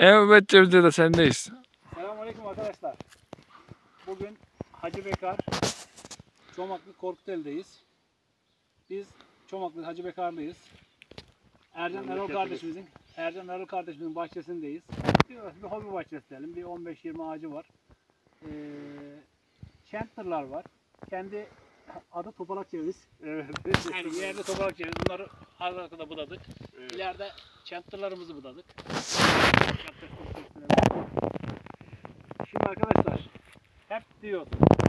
Evet Cevdet de sendeyiz. Selamünaleyküm arkadaşlar. Bugün Hacı Bekar Çomaklı Korkuteli'deyiz. Biz Çomaklı Hacı Bekar'dayız. Ercan Erol kardeşimizin bahçesindeyiz. Bir hobi bahçesi diyelim. Bir 15-20 ağacı var. Chandler'lar var. Kendi adı topalak ceviz. Evet. Yani yerde topalak ceviz. Bunları arkada budadık. Evet. İleride Chandler'larımızı budadık. Şimdi arkadaşlar hep diyor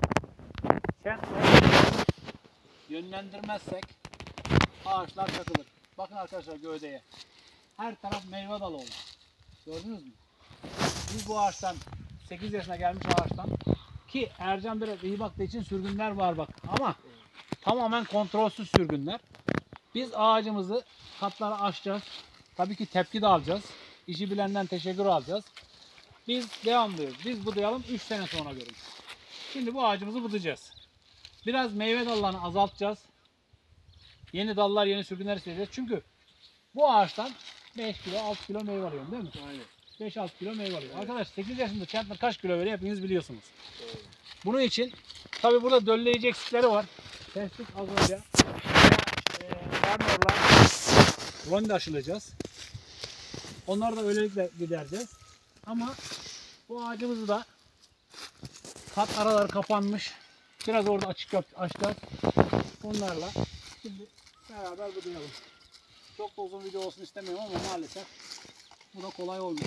yönlendirmezsek ağaçlar takılır. Bakın arkadaşlar gövdeye. Her taraf meyve dalı oldu. Gördünüz mü? Biz bu ağaçtan 8 yaşına gelmiş ağaçtan ki Ercan biraz iyi baktığı için sürgünler var bak ama tamamen kontrolsüz sürgünler. Biz ağacımızı katlara açacağız. Tabii ki tepki de alacağız. İşi bilenden teşekkür alacağız. Biz devamlıyoruz. Biz budayalım 3 sene sonra görün. Şimdi bu ağacımızı budayacağız. Biraz meyve dallarını azaltacağız. Yeni dallar, yeni sürgünler isteyeceğiz. Çünkü bu ağaçtan 5 kilo, 6 kilo meyve alıyorum değil mi? Aynen. 5-6 kilo meyve alıyor. Evet. Arkadaş 8 yaşında Chandler kaç kilo veriyor hepiniz biliyorsunuz. Evet. Bunun için tabi burada dölleyici eksikleri var. Testik az önce. Fermuarla ronde aşılayacağız. Onları da öylelikle gidereceğiz. Ama bu ağacımızı da kat araları kapanmış. Biraz orada açık açacağız. Bunlarla şimdi beraber budayalım. Çok da uzun video olsun istemiyorum ama maalesef bu da kolay olmuyor.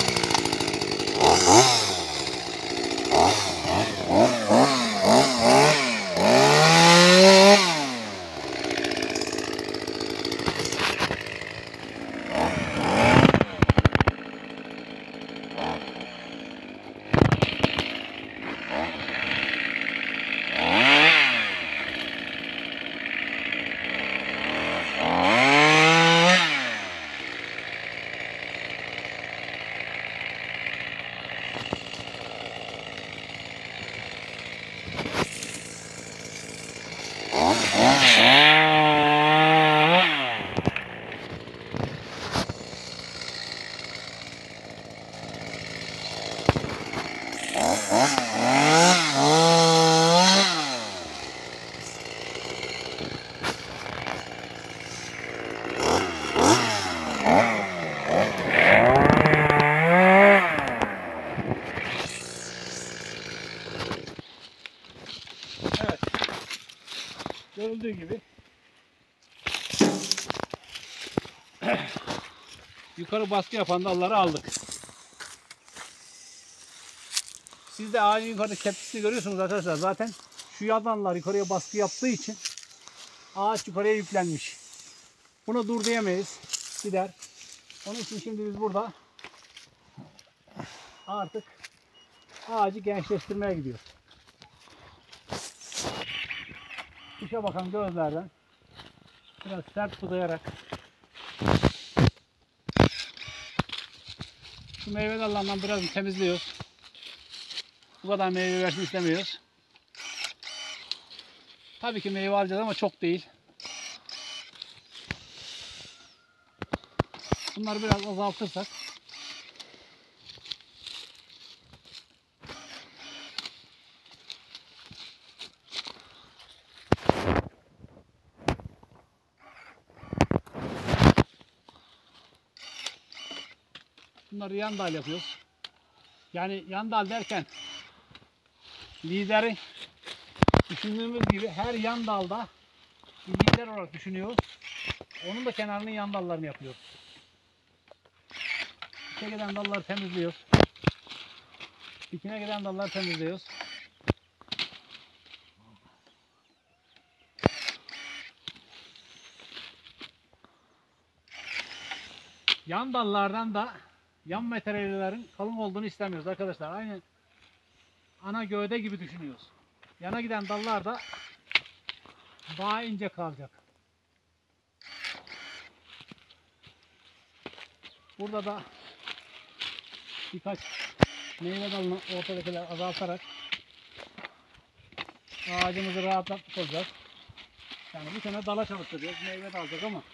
Evet. Görüldüğü gibi yukarı baskı yapan dalları aldık. Siz de ağacın yukarıda tepkisini görüyorsunuz arkadaşlar. Zaten şu yadanlar yukarıya baskı yaptığı için ağaç yukarıya yüklenmiş. Buna dur diyemeyiz. Gider. Onun için şimdi biz burada artık ağacı gençleştirmeye gidiyoruz. Dışa bakan gözlerden biraz sert budayarak şu meyve dallarından biraz temizliyoruz. Bu kadar meyve versin istemiyoruz. Tabii ki meyve alacağız ama çok değil. Bunları biraz azaltırsak bunları yan dal yapıyoruz. Yani yan dal derken lideri düşündüğümüz gibi her yan dalda bir lider olarak düşünüyoruz. Onun da kenarının yan dallarını yapıyoruz. İçe giden dalları temizliyoruz. İçine giden dalları temizliyoruz. Yan dallardan da yan materyallerin kalın olduğunu istemiyoruz arkadaşlar. Aynı ana gövde gibi düşünüyoruz. Yana giden dallar da daha ince kalacak. Burada da birkaç meyve dalını ortadakiler azaltarak ağacımızı rahatlatmış olacağız. Yani bu sene dala çalıştıracağız. Meyve de alacak ama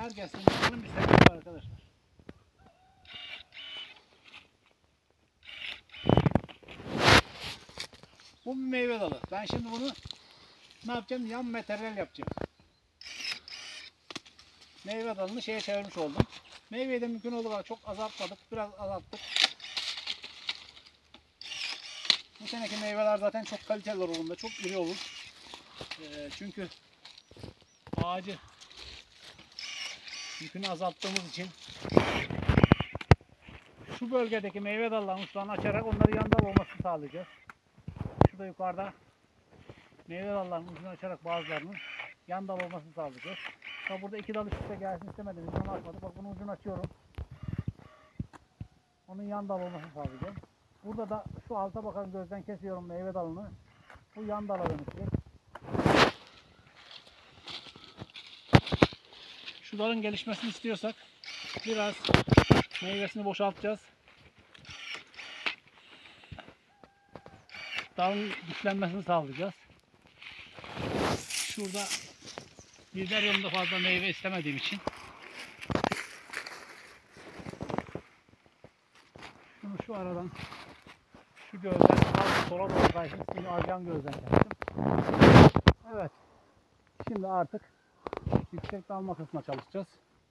Herkesin bunun bir sebebi var arkadaşlar. Bu bir meyve dalı. Ben şimdi bunu ne yapacağım? Yan materyal yapacağım. Meyve dalını şeye çevirmiş oldum. Meyveyi de mümkün olduğu kadar çok azaltmadık. Biraz azalttık. Bu seneki meyveler zaten çok kaliteli olur bunda. Çok iri olur. Çünkü ağacı yükünü azalttığımız için şu bölgedeki meyve dallarının uçlarını açarak onları yan dal olmasını sağlayacağız. Şurada yukarıda meyve dallarının ucunu açarak bazılarının yan dal olmasını sağlayacağız. Tabi burada iki dal üst üste gelsin istemedim. Biz onu açmadık. Bak bunun ucunu açıyorum. Onun yan dal olmasını sağlayacağım. Burada da şu alta bakan gözden kesiyorum meyve dalını. Bu yan dala dönüşecek. Şu dalın gelişmesini istiyorsak biraz meyvesini boşaltacağız. Dalın güçlenmesini sağlayacağız. Şurada biber yolunda fazla meyve istemediğim için şunu şu aradan şu gözden sola doğru kaysın. Şimdi arcan gözden kestim. Evet. Şimdi artık yüksek dalma kısmına çalışacağız.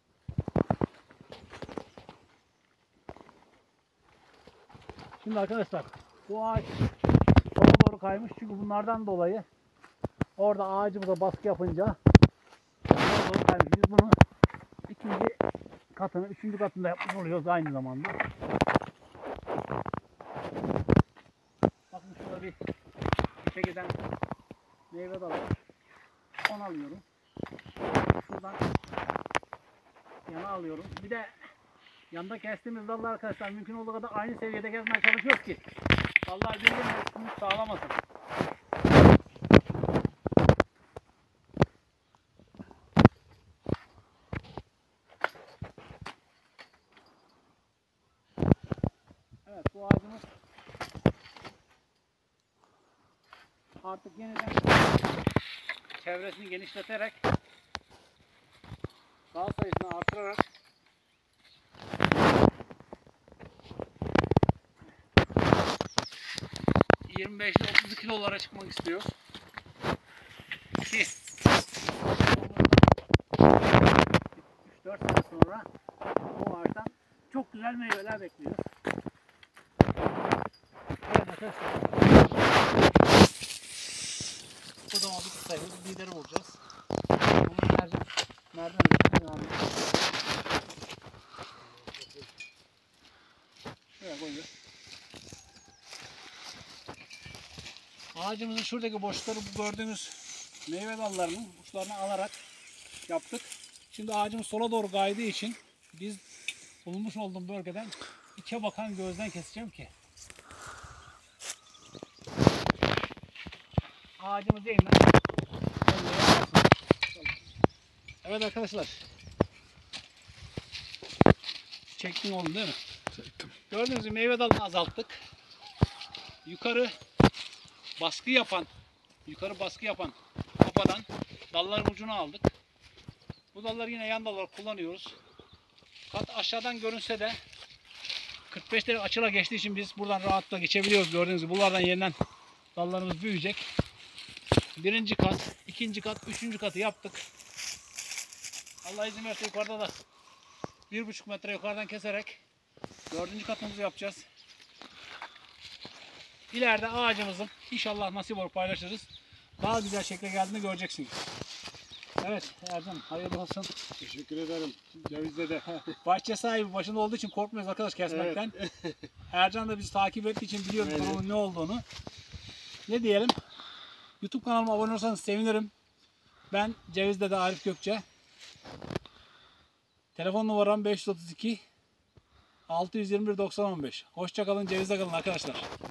Şimdi arkadaşlar bu ağaç sola doğru kaymış çünkü bunlardan dolayı orada ağacımıza baskı yapınca sola doğru kaymış. Biz bunu ikinci katını, üçüncü katında yapmış oluyoruz aynı zamanda. Bakın şurada bir giden meyve dalı var. Onu alıyorum. Şuradan yana alıyorum. Bir de yanda kestiğimiz dallar arkadaşlar mümkün olduğu kadar aynı seviyede kesmeye çalışıyoruz ki dallar birbirine üstünlük sağlamasın. Evet, bu ağacımız artık yeniden çevresini genişleterek dal sayısını artırarak 25 ile 30 kilolara çıkmak istiyor. Ki 3-4 sene sonra bu ağaçtan çok güzel meyveler bekliyoruz. Evet arkadaşlar. Bu da bir sayıyoruz. Lideri vuracağız. Bunu nereden şuraya koyuyoruz. Ağacımızın şuradaki boşlukları bu gördüğünüz meyve dallarının uçlarını alarak yaptık. Şimdi ağacımız sola doğru kaydığı için biz bulunmuş olduğum bölgeden içe bakan gözden keseceğim ki ağacımız yeniden. Evet arkadaşlar. Çektin oğlum değil mi? Çektim. Gördüğünüz gibi meyve dalını azalttık. Yukarı baskı yapan kafadan dalların ucunu aldık. Bu dalları yine yan dallar kullanıyoruz. Kat aşağıdan görünse de 45 derece açıyla geçtiği için biz buradan rahatlıkla geçebiliyoruz. Gördüğünüz gibi buralardan yeniden dallarımız büyüyecek. Birinci kat, ikinci kat, üçüncü katı yaptık. Allah izin verirse yukarıda da 1,5 metre yukarıdan keserek dördüncü katımızı yapacağız. İleride ağacımızın inşallah nasip olur paylaşırız. Daha güzel şekle geldiğini göreceksiniz. Evet Ercan hayırlı olsun. Teşekkür ederim. Cevizde de. Bahçe sahibi başında olduğu için korkmuyoruz arkadaş kesmekten. Evet. Ercan da bizi takip ettiği için biliyoruz durumun ne olduğunu. Ne diyelim? YouTube kanalıma abone olursanız sevinirim. Ben Cevizde de Arif Gökçe. Telefon numaram 532 621 90 15. Hoşça kalın, Cevizde kalın arkadaşlar.